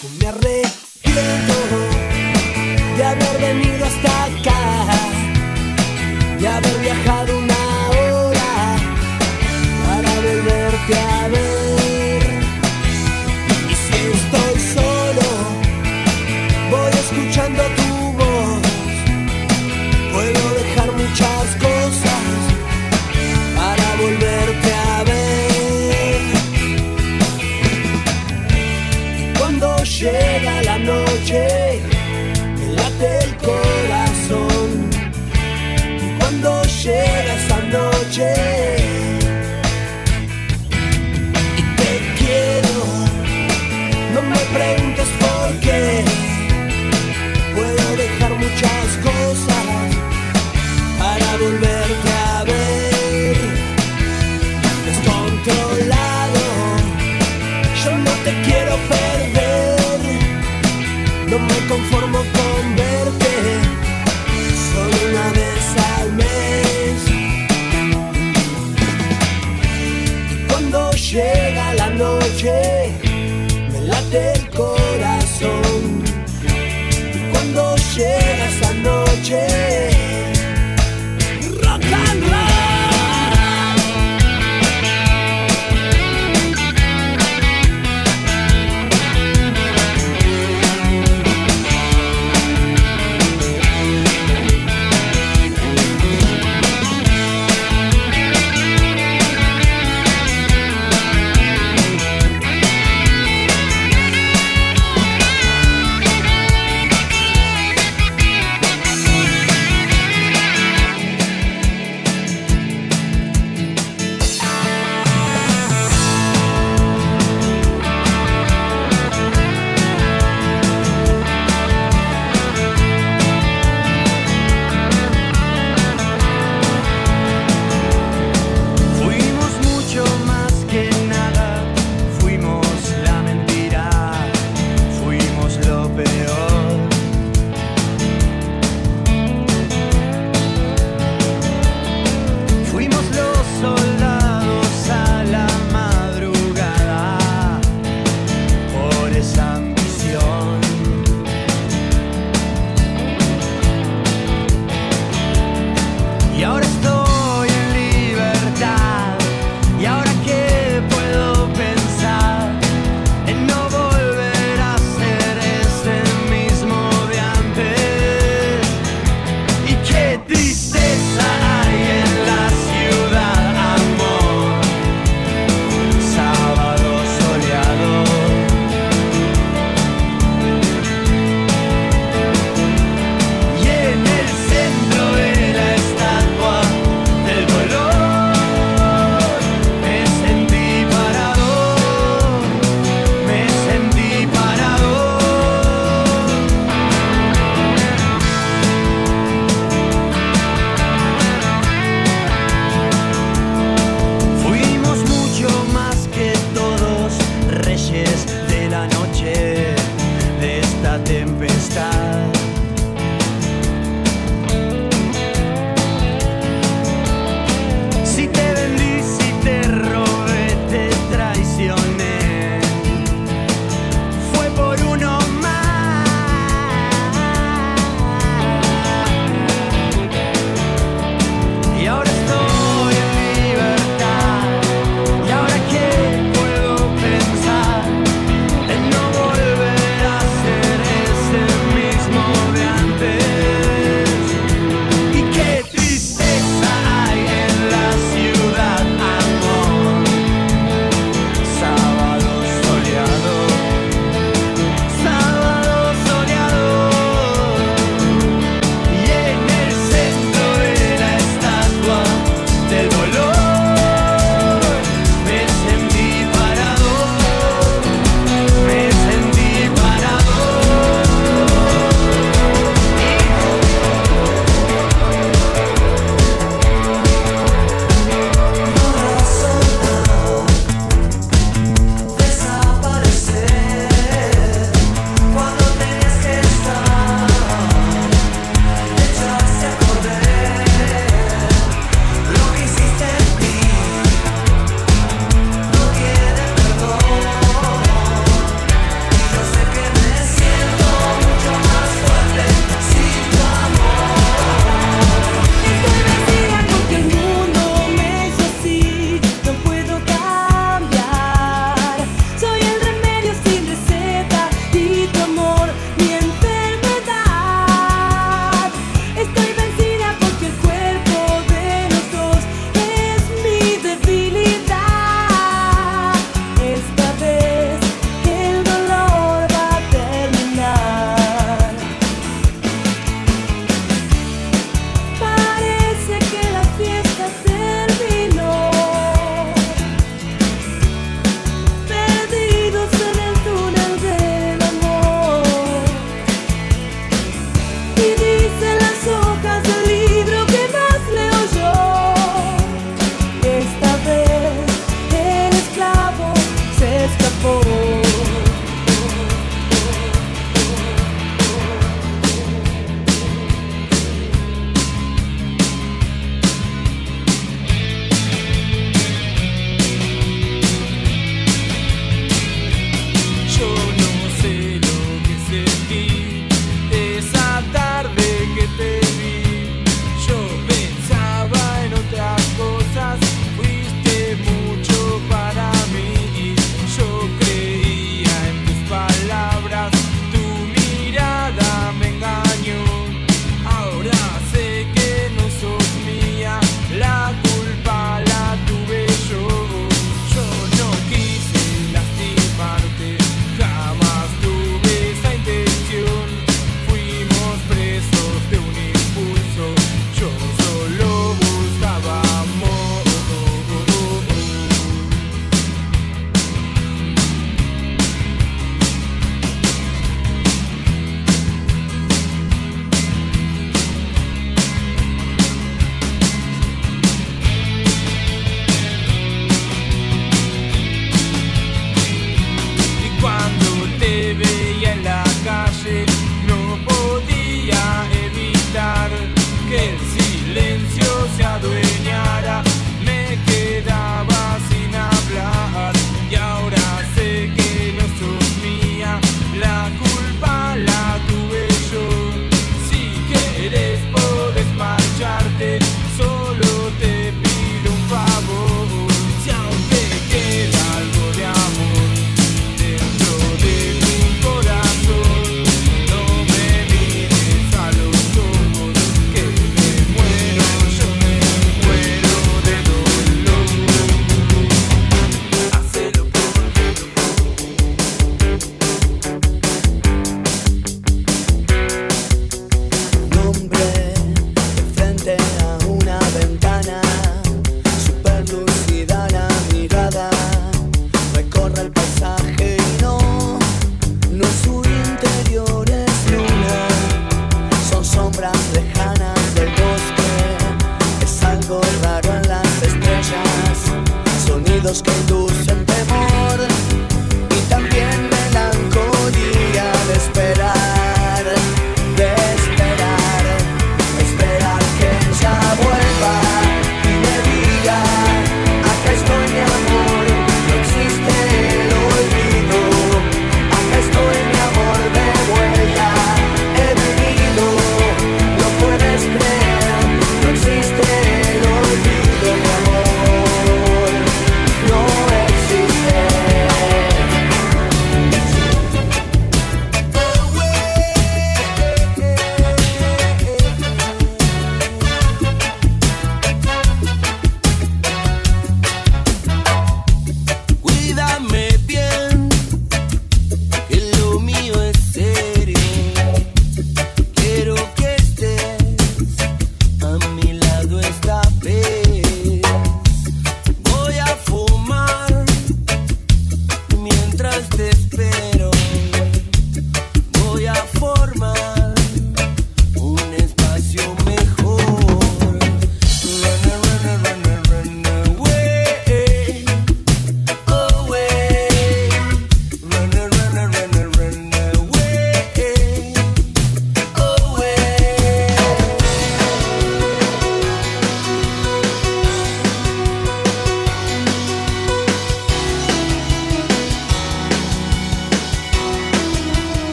Me arrepiento de haber venido hasta acá, de haber viajado una hora para volverte a ver. Y si estoy solo, voy escuchando tu voz. Puedo dejar muchas cosas para volverte a ver. Y cuando llega la noche, me late el corazón. Y cuando llega esa noche y te quiero, no me preguntes por qué. Puedo dejar muchas cosas para volverte a ver. Descontrolado, yo no te quiero perder. No me conformo con verte solo una vez al mes. Y cuando llega la noche, me late el corazón.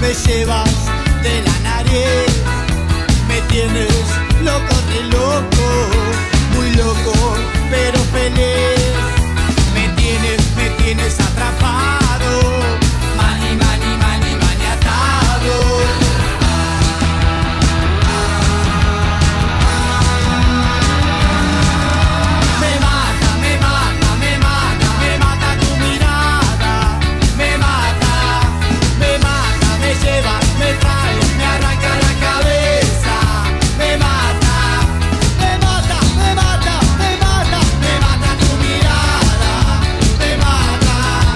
me llevas de la nariz, me tienes loco, re loco, muy loco, pero feliz. Me tienes atrapado, mani, mani, mani, maniatado. Me mata, me mata, me mata, me mata tu mirada, me mata, me llevas, me traes, me arranca la cabeza, me mata, me mata, me mata, me mata, me mata tu mirada, me mata.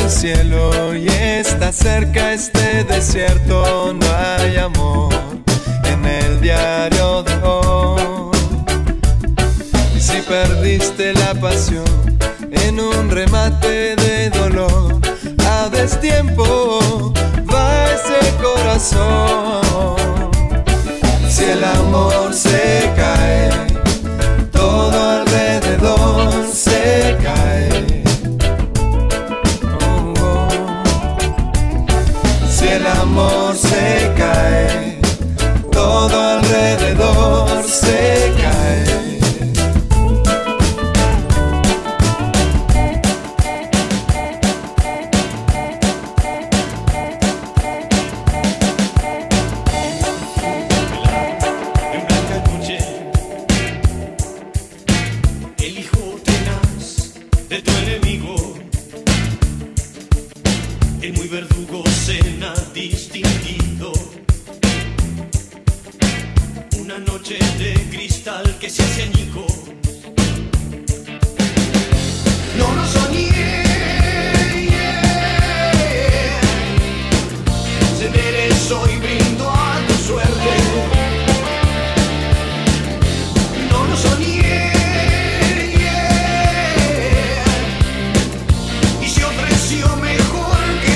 el cielo y está cerca este desierto. No hay amor en el diario de hoy. Y si perdiste la pasión en un remate de dolor, a destiempo va ese corazón. Si el amor se cae, todo alrededor se cae. Oh, oh. Si el amor se cae, todo alrededor se cae. El muy verdugo cena distinguido. Una noche de cristal que se hace añicos. No lo soñé, yeah. Se enderezó y brindo a tu suerte. No lo soñé, yeah. Y se ofreció mejor.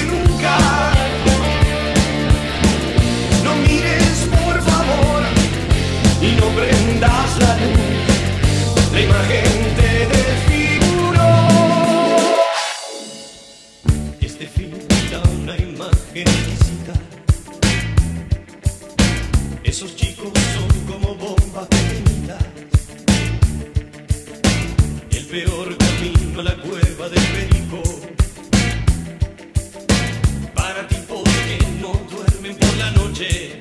No prendas la luz, la imagen te desfiguró. Este film da una imagen exquisita. Esos chicos son como bombas pequeñitas. El peor camino a la cueva del perico. Para tipos que no duermen por la noche.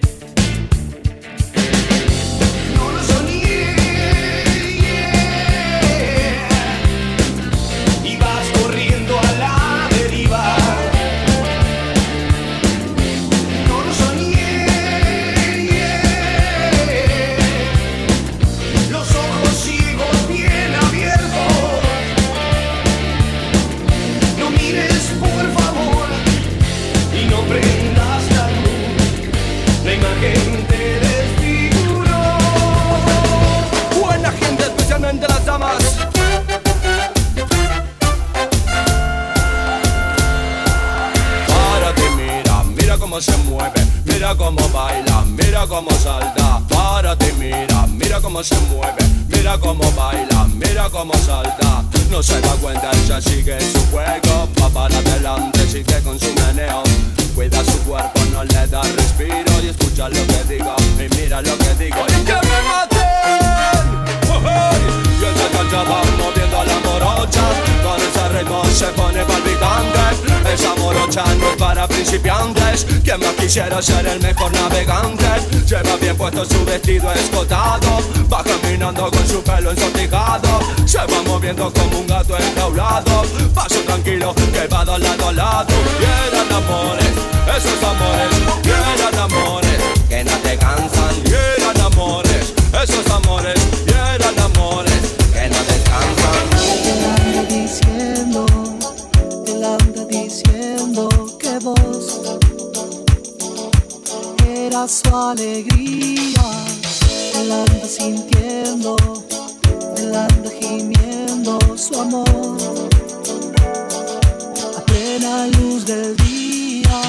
Se mueve, mira cómo baila, mira cómo salta. Párate, mira, mira cómo se mueve, mira cómo baila, mira cómo salta. No se da cuenta, ella sigue su juego, va para adelante, sigue con su meneo. Cuida su cuerpo, no le da respiro y escucha lo que digo y mira lo que digo. ¡Y que me maten! Y ella ya va moviendo la morocha, con ese ritmo se pone palpitante. Esa morocha no es para principiantes. Quien más quisiera ser el mejor navegante. Lleva bien puesto su vestido escotado, va caminando con su pelo ensortijado. Se va moviendo como un gato enjaulado. Paso tranquilo que va de lado a lado. Y eran amores, esos amores, y eran amores que no te cansan. Y eran amores, esos amores, y eran amores que no descansan. Él anda diciendo que vos eras su alegría. Él anda sintiendo, él anda gimiendo su amor a plena luz del día.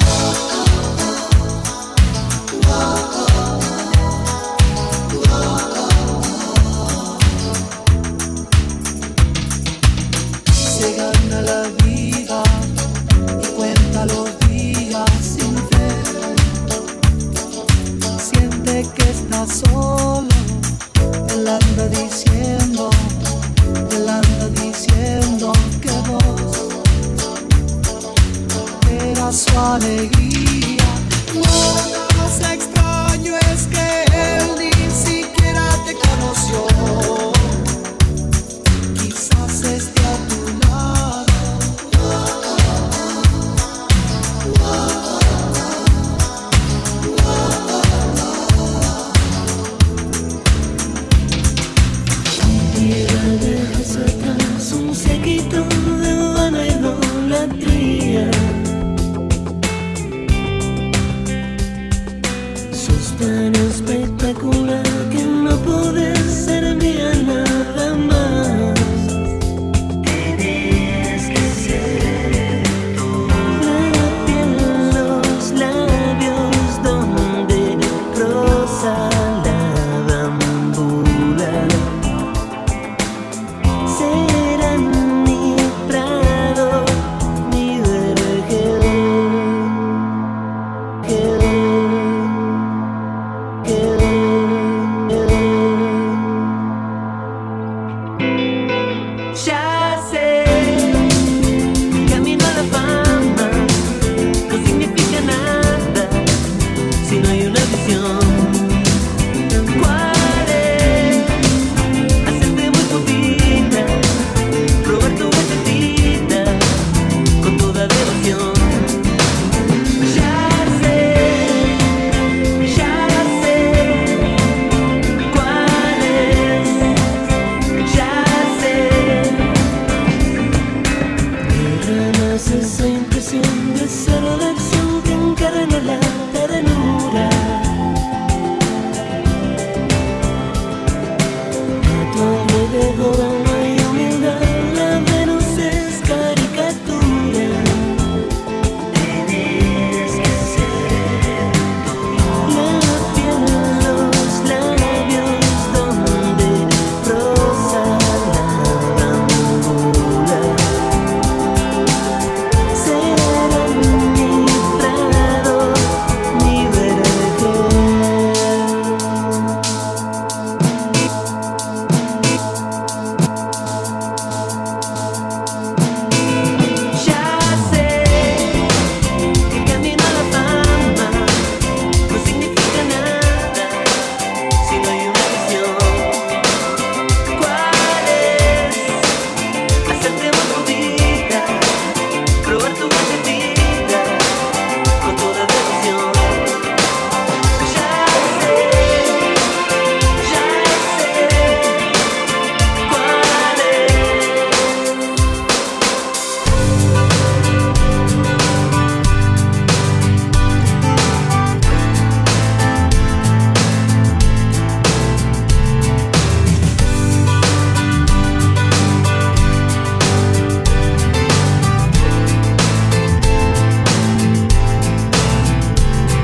Se gana la vida y cuenta los días sin fe. Siente que está solo. Él anda diciendo que vos eras su alegría. Lo más extraño es que él ni siquiera te conoció. Quizás esté a tu lado. Dejas atrás un séquito de vana idolatría.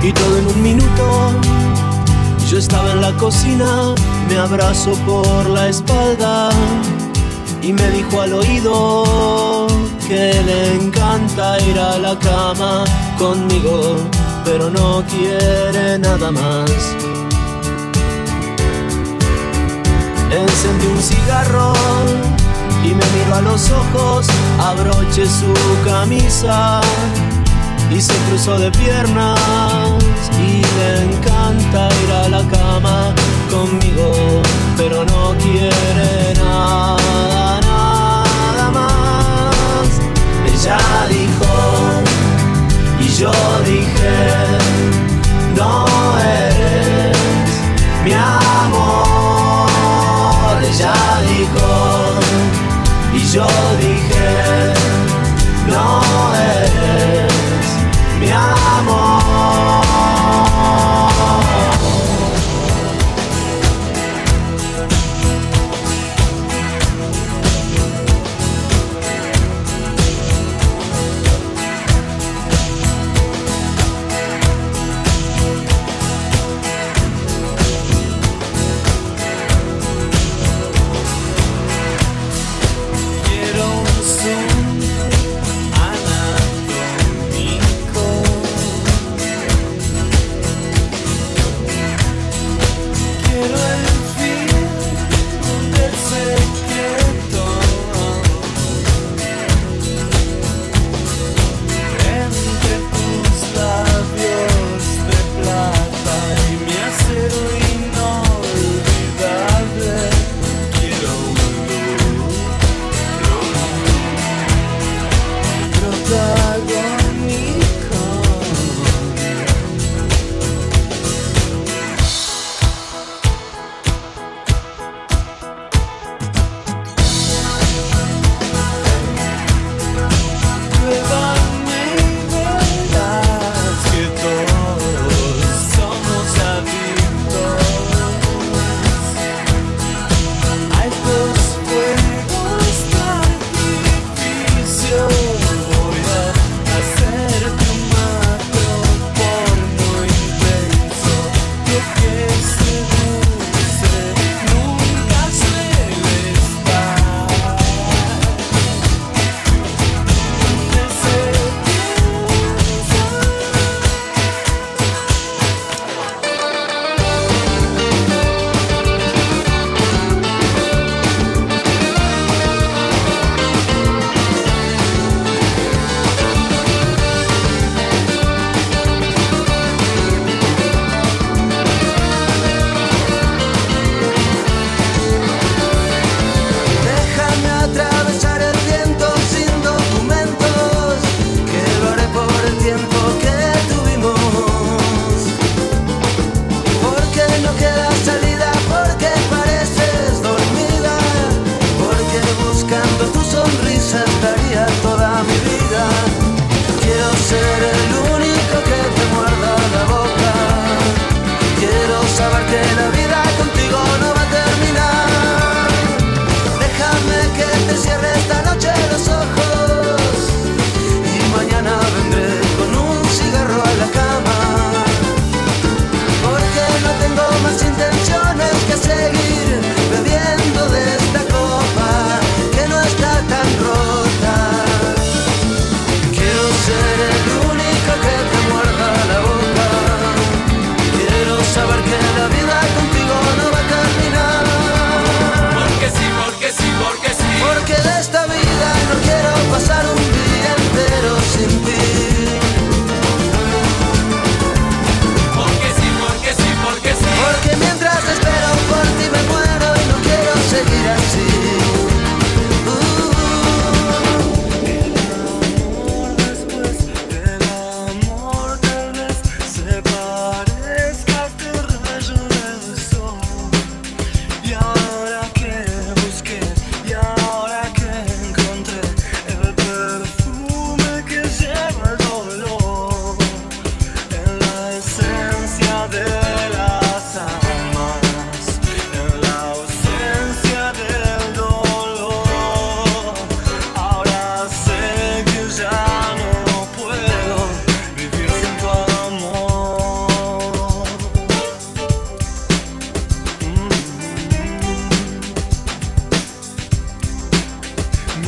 y todo en un minuto. Yo estaba en la cocina, me abrazó por la espalda y me dijo al oído que le encanta ir a la cama conmigo, pero no quiere nada más. Encendí un cigarro y me miró a los ojos, abroché su camisa y se cruzó de piernas y le encanta ir a la cama conmigo, pero no quiere nada, nada más. Ella dijo y yo dije, no eres mi amor. Ella dijo y yo dije, no eres mi amor.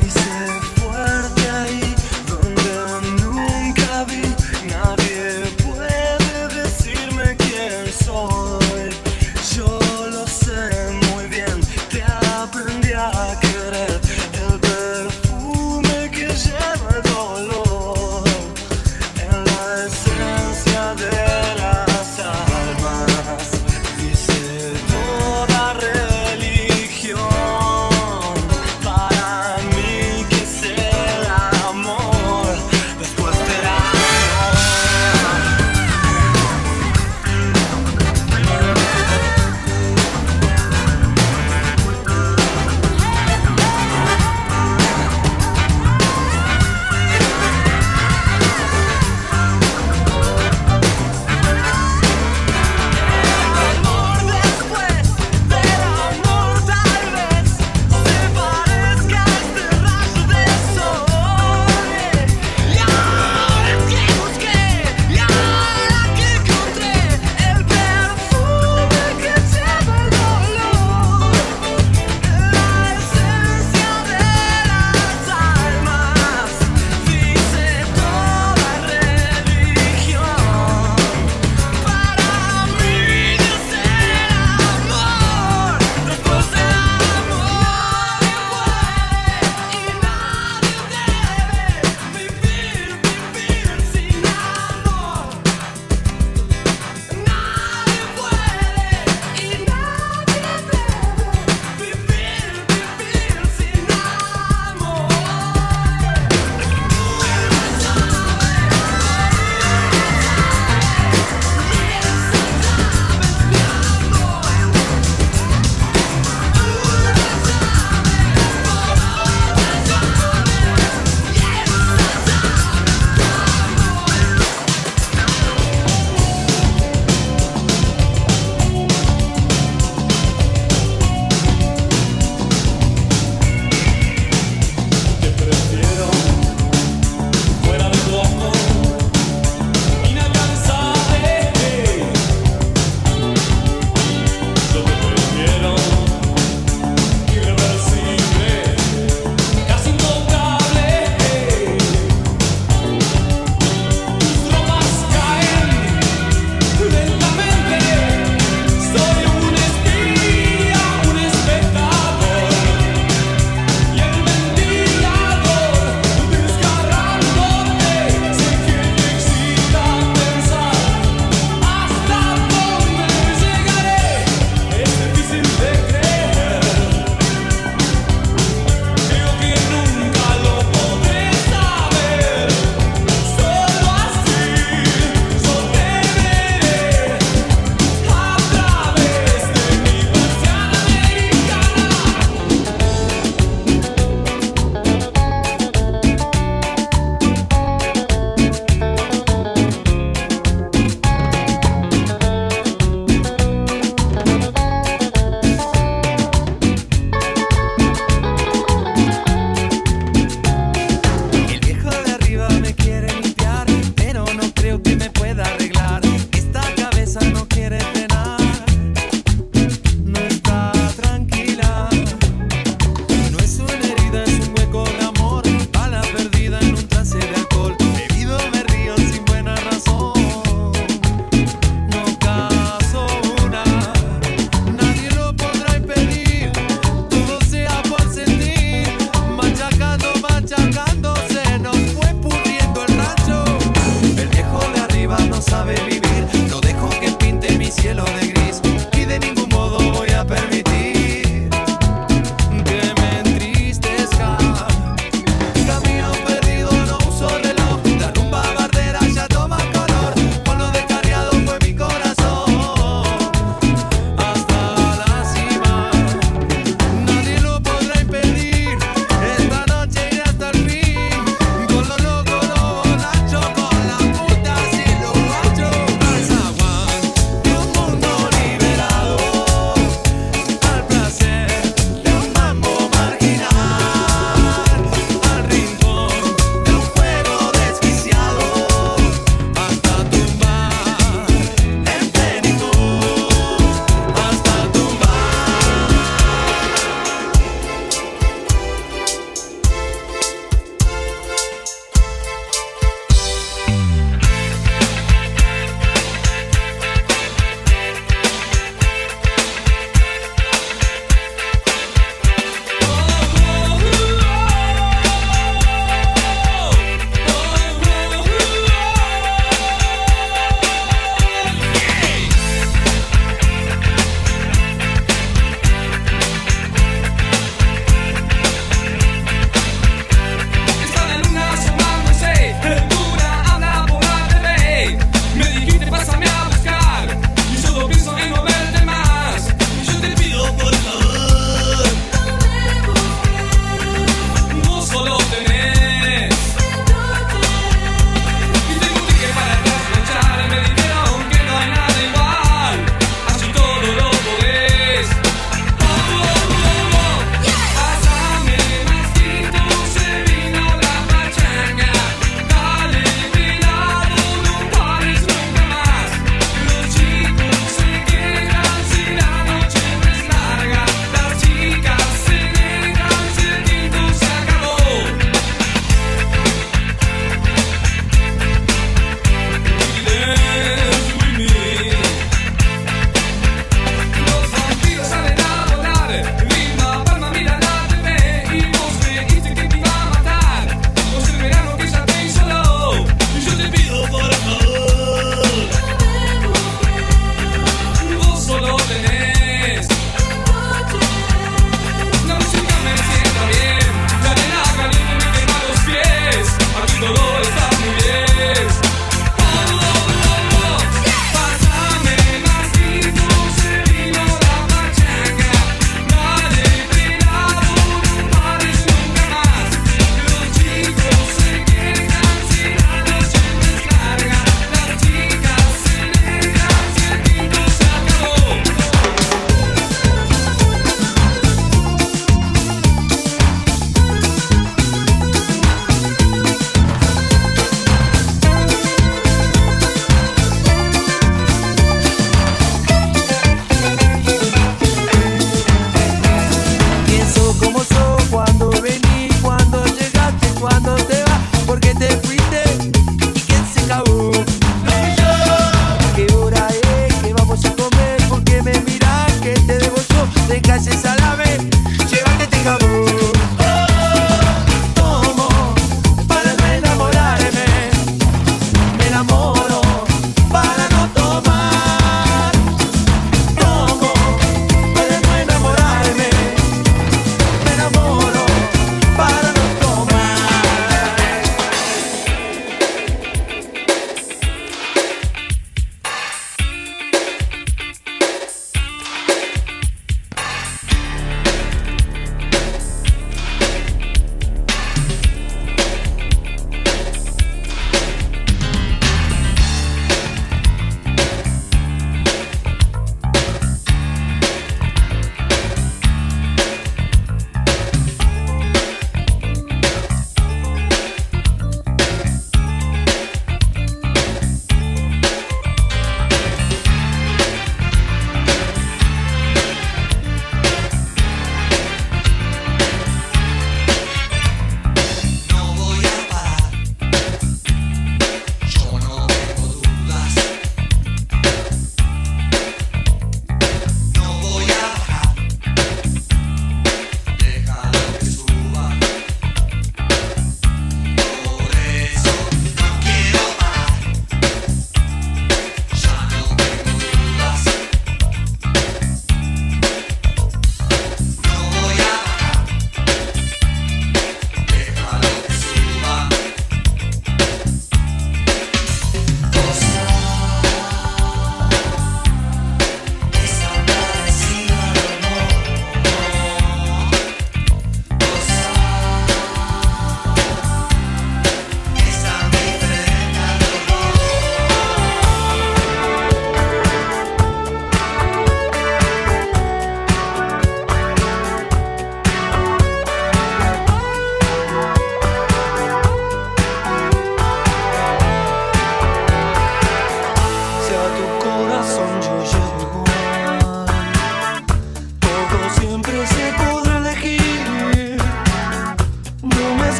Para mí que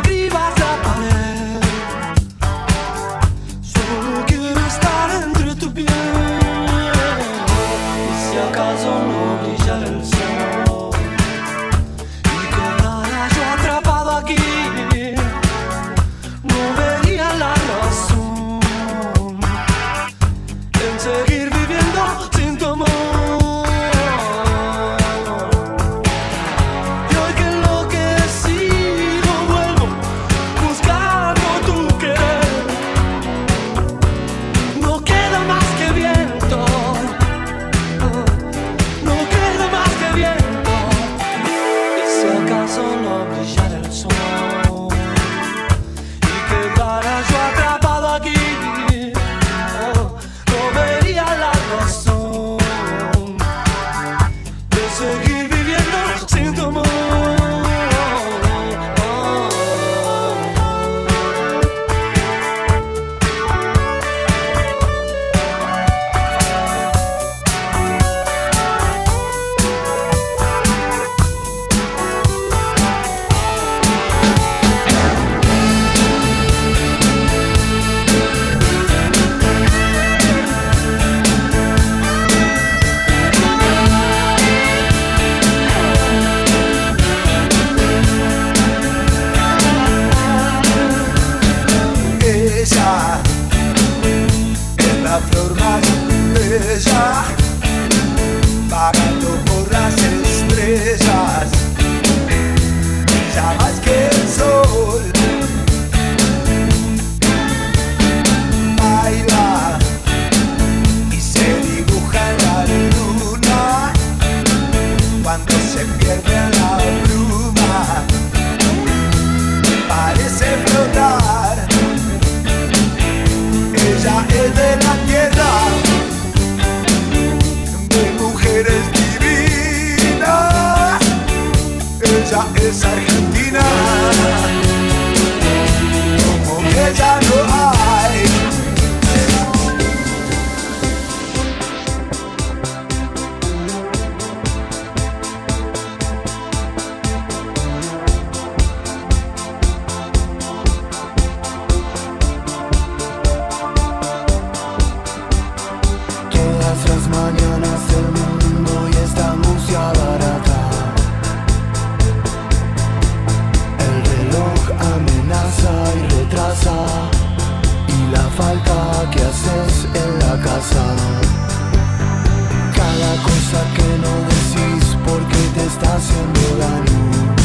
escribas la pared. Solo quiero estar entre tu piel. Y si acaso no brillara el sol y quedara yo atrapado aquí, no vería la razón en seguir viviendo sin tu amor. Y hoy que enloquecido vuelvo buscando tu querer, no queda más que viento, no queda más que viento. Y si acaso no brillara el sol y quedara yo atrapado aquí, no vería la razón de seguir viviendo sin tu amor. Ella es la flor más bella, vagando por las estrellas, brilla más que el sol, baila y se dibuja en la luna cuando se pierde en la bruma, parece flotar. Ella es de la tierra, de mujeres divinas. Ella es argentina, como ella no hay. Todas las mañanas del mundo y esta música barata. El reloj amenaza y retrasa, y la falta que haces en la casa. Cada cosa que no decís porque te está haciendo daño.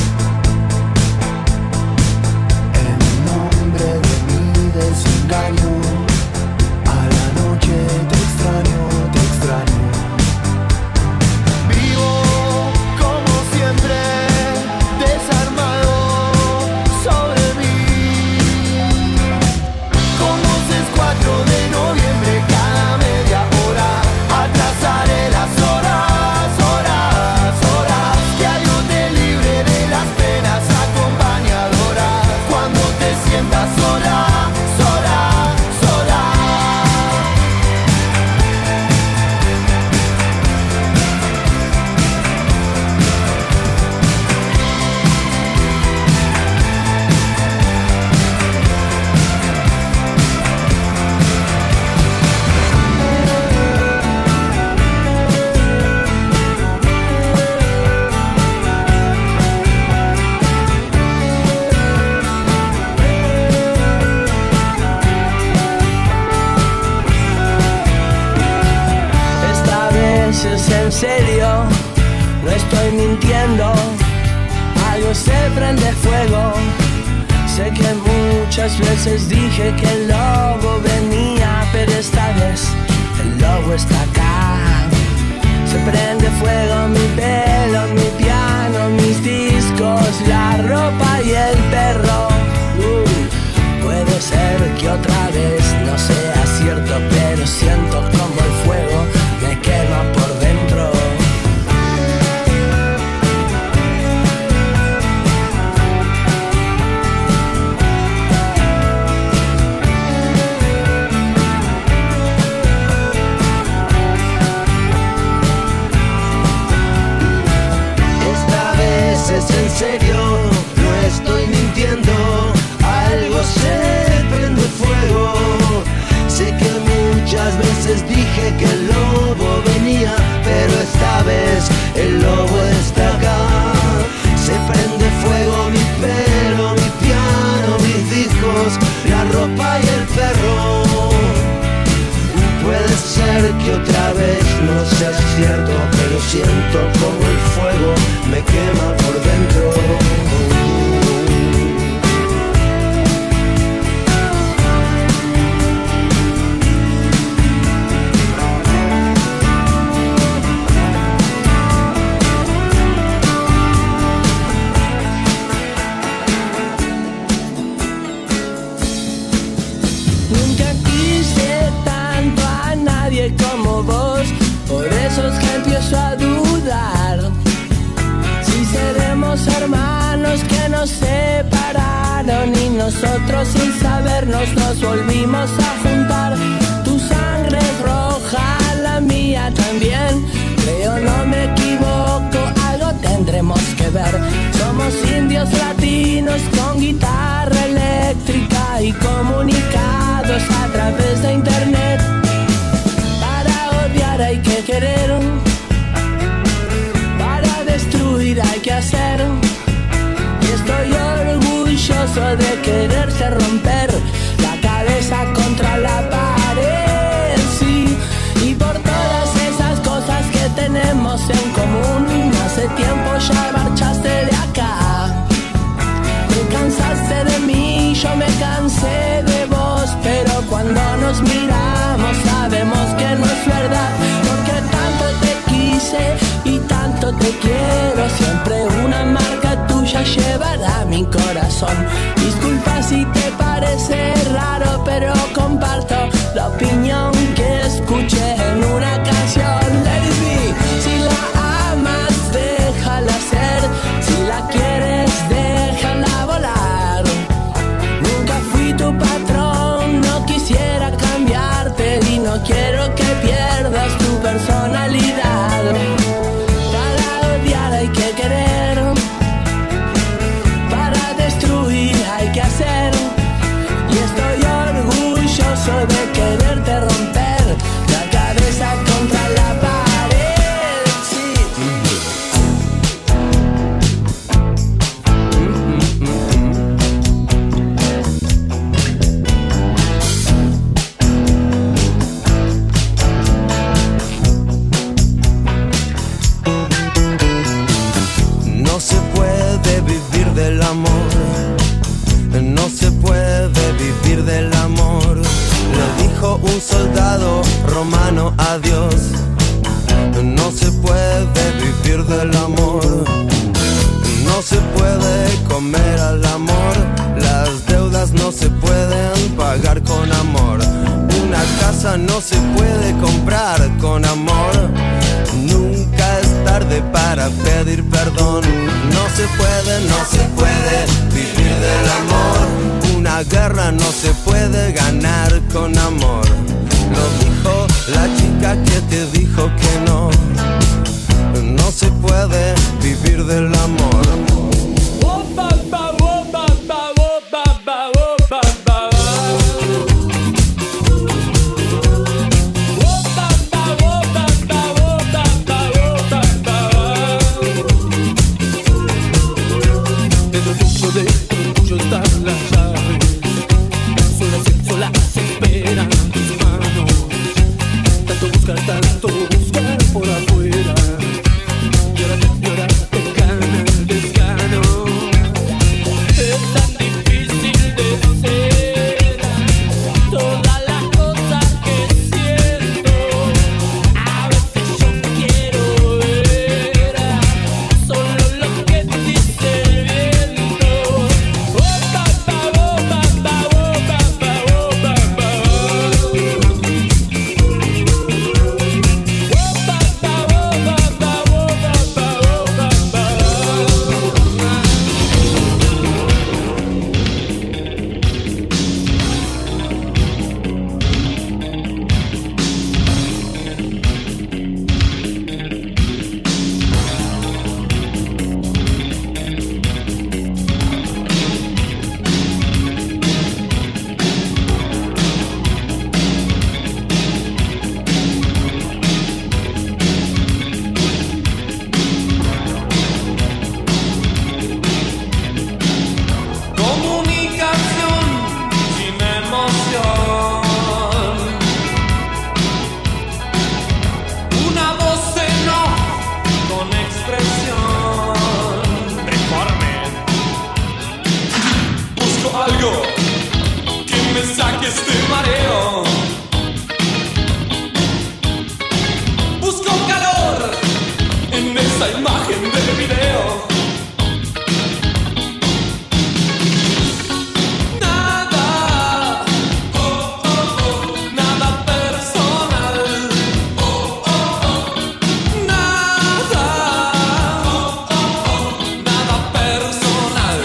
En nombre de mi desengaño, a la noche te extraño, te extraño. Vivo como siempre, desarmado sobre mí. Como si es 4 de noviembre, cada media hora atrasaré las horas, horas, horas. Que algo te libre de las penas acompañadoras. Cuando te sientas sola, sola, sola. Esta vez es en serio, no estoy mintiendo. Algo se prende fuego. Sé que muchas veces dije que el lobo venía, pero esta vez el lobo está acá. Se prende fuego mi pelo, mi piano, mis discos, la ropa y el perro. Puede ser que otra vez no sea cierto, pero siento como el fuego me quema por dentro. papá y el perro. Puede ser que otra vez no sea cierto, pero siento como el fuego me quema por dentro. Como vos, por eso es que empiezo a dudar si seremos hermanos que nos separaron y nosotros sin sabernos nos volvimos a juntar. Tu sangre es roja, la mía también, creo no me equivoco, algo tendremos que ver. Somos indios latinos con guitarra eléctrica y comunicados a través de internet. Hay que querer, para destruir hay que hacer. Y estoy orgulloso de quererse romper la cabeza contra la pared, sí. Y por todas esas cosas que tenemos en común, hace tiempo ya marchaste de acá. Te cansaste de mí, yo me cansé de vos, pero cuando nos miramos sabemos que no es verdad. Y tanto te quiero, siempre una marca tuya llevará mi corazón. Disculpa si te parece raro, pero comparto la opinión que escuché en una canción. Lady, si la amas, déjala ser, si la quieres, déjala volar. Nunca fui tu patrón, no quisiera cambiarte y no quiero que pierdas tu personalidad. Para odiar hay que querer, para destruir hay que hacer. Y estoy orgulloso de quererte romper la cabeza contra la pared, sí. No se puede vivir del amor, no se puede vivir del amor. Le dijo un soldado romano a Dios. No se puede vivir del amor, no se puede comer al amor. Las deudas no se pueden pagar con amor. Una casa no se puede comprar con amor. Nunca es tarde para pedir perdón. No se puede vivir del amor. Una guerra no se puede ganar con amor. Lo dijo la chica que te dijo que no. No se puede vivir del amor. Tanto buscar por afuera, y ahora te gana el me saque este mareo. Busco calor en esa imagen del video. Nada, nada personal. Nada personal.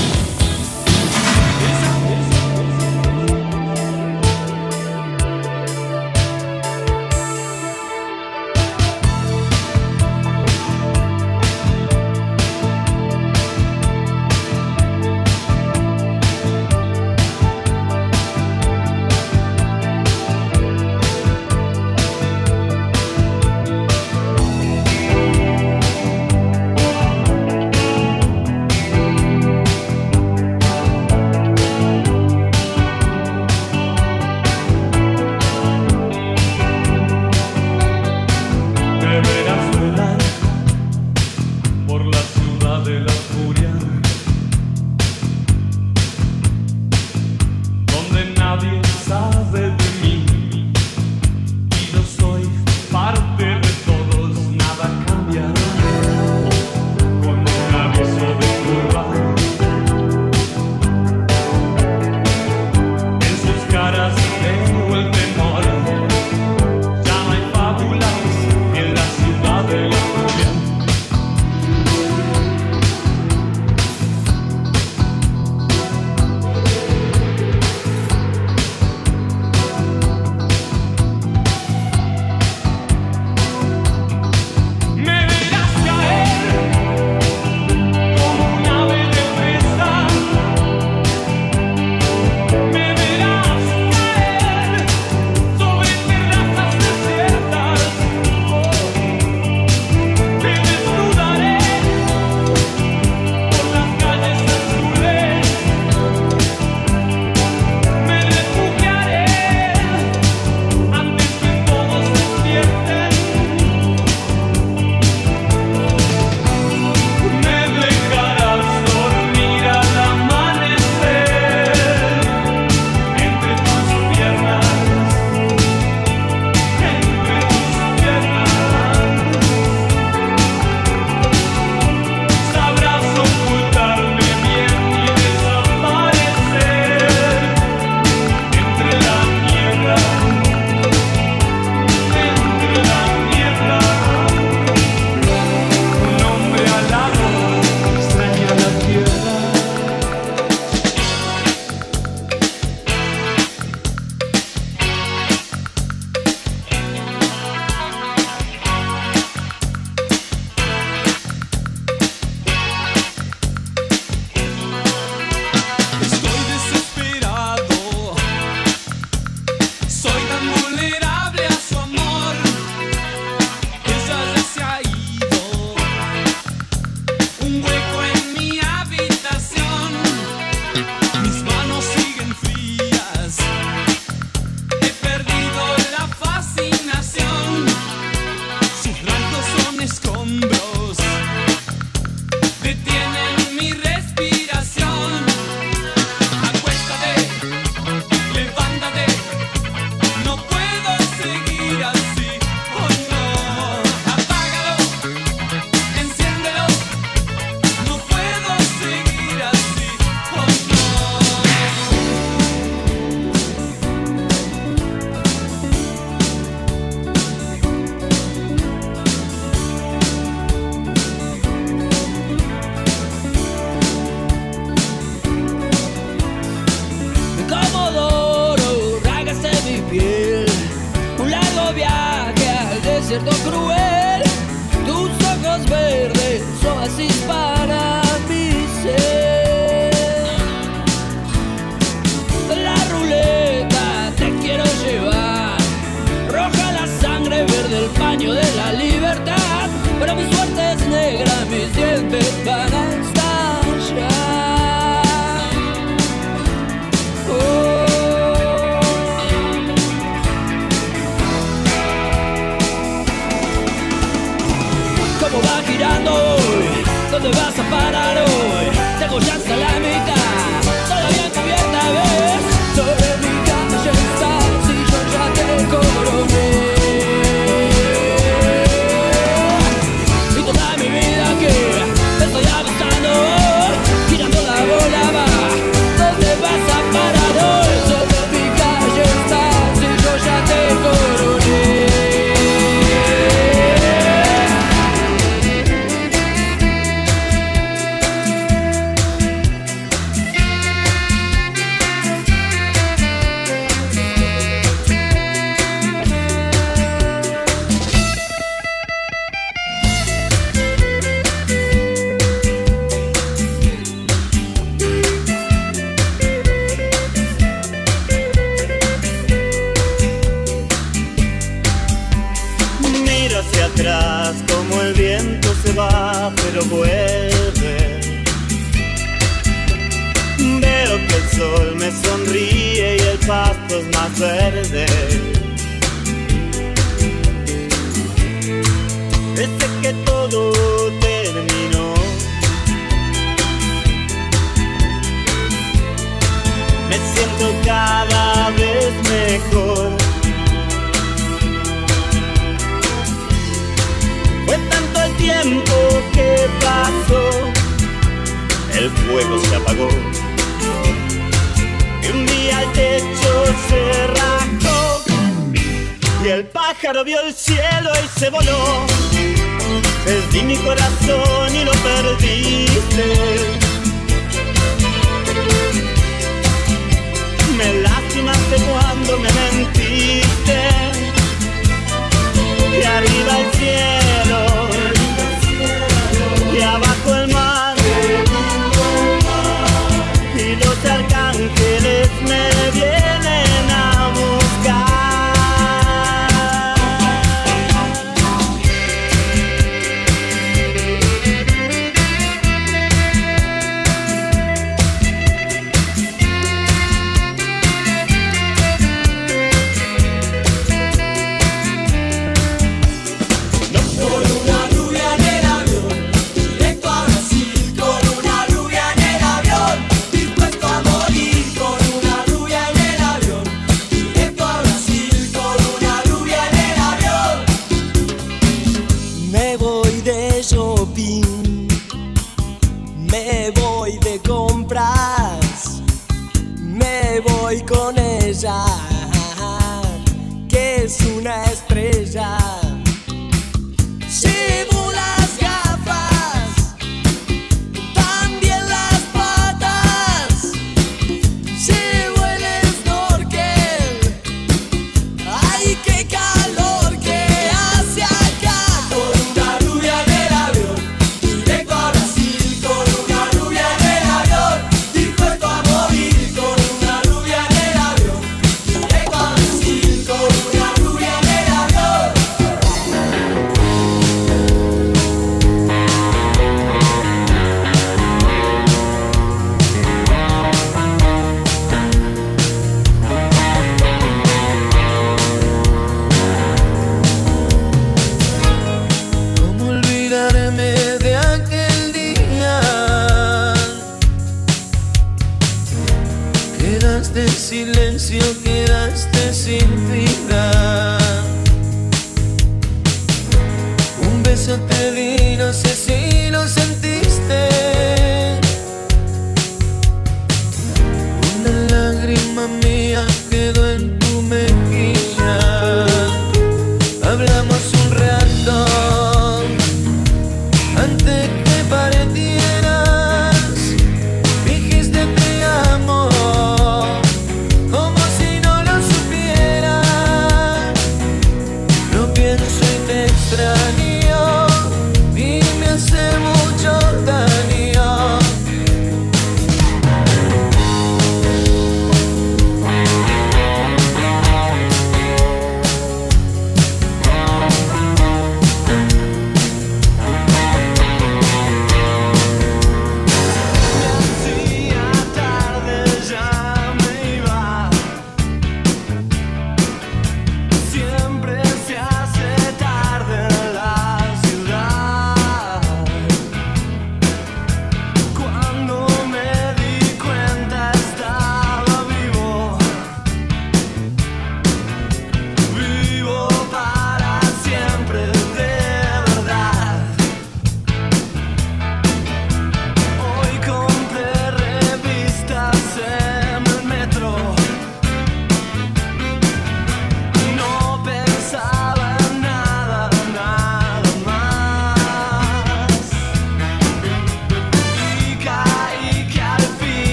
desierto cruel, tus ojos verdes, oasis para mi ser. La ruleta te quiero llevar, roja la sangre, verde el paño de la libertad, pero mi suerte es negra, mis dientes van a estallar. ¿Cómo va girando hoy? ¿Dónde vas a parar hoy? Tengo ya hasta la mitad, todavía encubierta, ¿ves? Sobre mi sonríe y el pasto es más verde. Desde que todo terminó, me siento cada vez mejor. Fue tanto el tiempo que pasó, el fuego se apagó y un día el techo se rajó y el pájaro vio el cielo y se voló. Perdí mi corazón y lo perdiste. Me lastimaste cuando me mentiste. Y arriba el cielo, y abajo el mar, y los arcángeles me vienen a buscar. Con ella, que es una estrella. Llevo las gafas, también las patas. Llevo el snorkel. Ay, qué calor que hace acá. Con una rubia en el avión, directo a Brasil. Con una rubia en el avión, dispuesto a morir. Con una rubia en el avión, directo a Brasil. Con una rubia en el avión. ¿Cómo olvidarme de aquel día? Quedaste en silencio, quedaste sin vida. Un beso te di, no sé si lo sentiste. Una lágrima mía quedó en tu mejilla. Hablamos un rato antes que partieras. Dijiste te amo, como si no lo supieras. Lo pienso y te extraño, y me hace mucho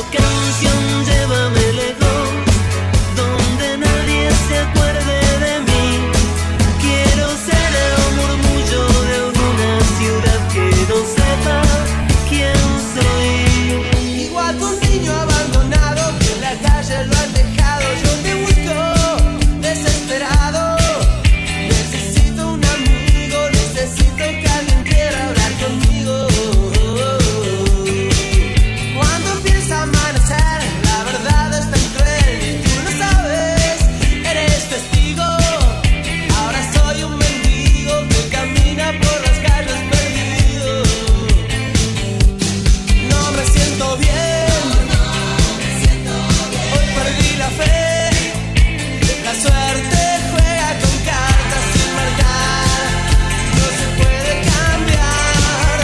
canción, llévame lejos, donde nadie se acuerde de mí. Quiero ser el murmullo de alguna ciudad que no sepa quién soy. Igual que un niño abandonado que en la calle lo han dejado, yo te busco desesperado. Necesito un amigo, necesito que alguien quiera hablar conmigo. Cuando empieza a amanecer, la verdad es tan cruel y tú lo sabes, eres testigo. Ahora soy un mendigo que camina por las calles perdido. No me siento bien, hoy perdí la fe. La suerte juega con cartas sin marcar, no se puede cambiar.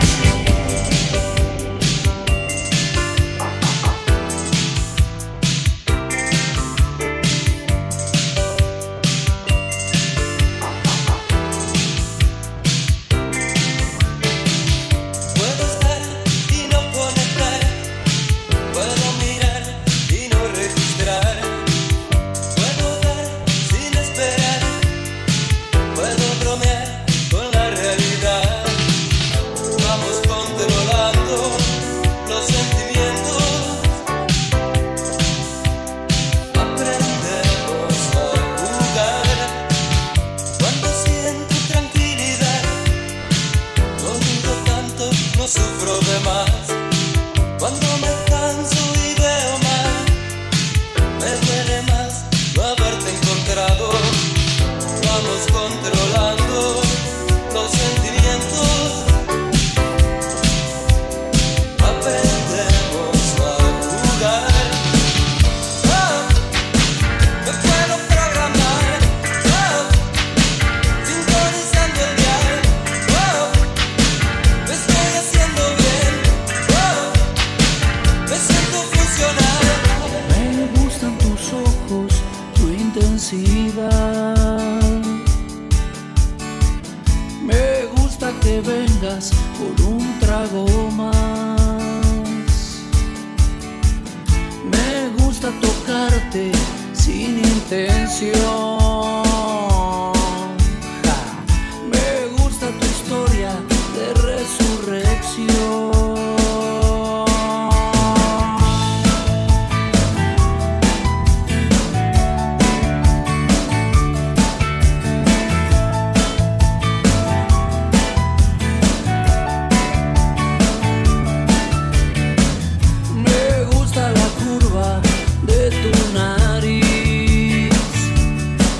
Puedo estar y no conectar, puedo mirar y no registrar, puedo dar sin esperar, puedo bromear con la realidad. Vamos controlando los sentimientos, aprendemos a jugar. Cuando siento tranquilidad, no dudo tanto, no sufro de más. Cuando me canso y veo mal, me duele más no haberte encontrado. Vamos controlando los sentimientos, aprendemos a jugar. Oh, me puedo programar, oh, sintonizando el dial. Oh, me estoy haciendo bien, oh, me siento funcional. Me gustan tus ojos, tu intensidad. Me gusta que vengas por un trago más. Me gusta tocarte sin intención. Ja. Me gusta tu historia de resurrección. Me gusta la curva de tu nariz.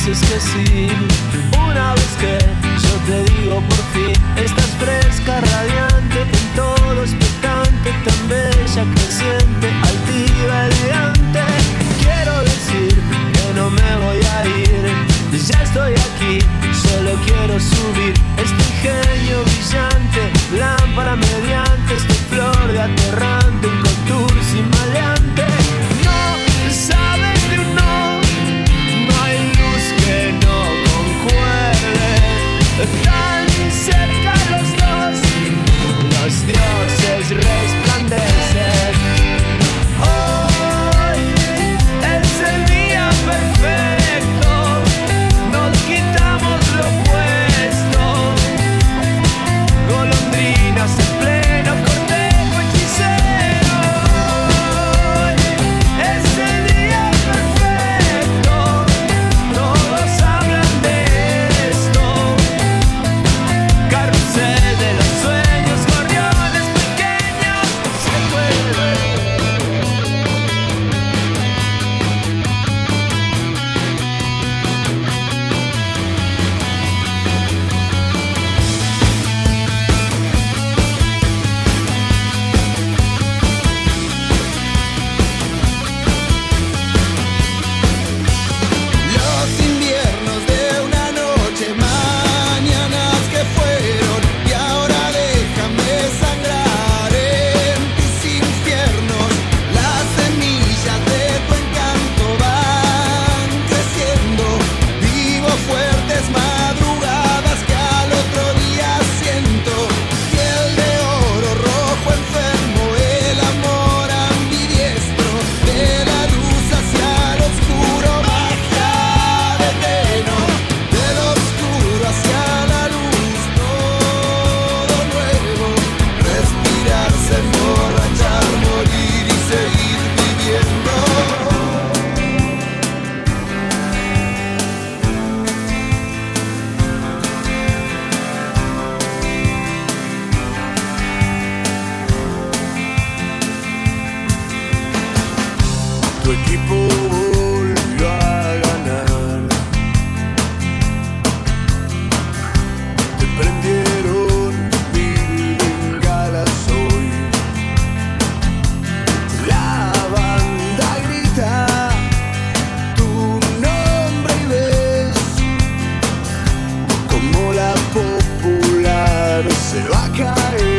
dices que sí. Una vez que yo te digo por fin, estás fresca, radiante, en todo expectante, tan bella, creciente, altiva, elegante. Quiero decir que no me voy a ir, ya estoy aquí, solo quiero subir este ingenio brillante, lámpara mediante, esta flor de aterrante, un contour sin maleante. No sabes de un no, no hay luz que no concuerde, tan cerca los dos, los dioses resplandecen. Hoy es el día perfecto, nos quitamos lo puesto, golondrinas en pleno cortejo hechicero. Hoy es el día perfecto, todos hablan de esto, carrusel de los sueños, gorriones pequeños, se vuelven. Los inviernos de una noche, mañanas que fueron y ahora déjame sangrar en tus infiernos. Las semillas de tu encanto van creciendo, vivo fuertes madrugadas que al otro día siento. Piel de oro rojo enfermo, el amor ambidiestro, de la luz hacia el oscuro, magia de treno, del oscuro hacia la luz, todo nuevo, respirarse, emborrachar, morir y seguir viviendo. Tu equipo volvió a ganar, te prendieron mil bengalas hoy. La banda grita tu nombre y ves como la popular se va a caer.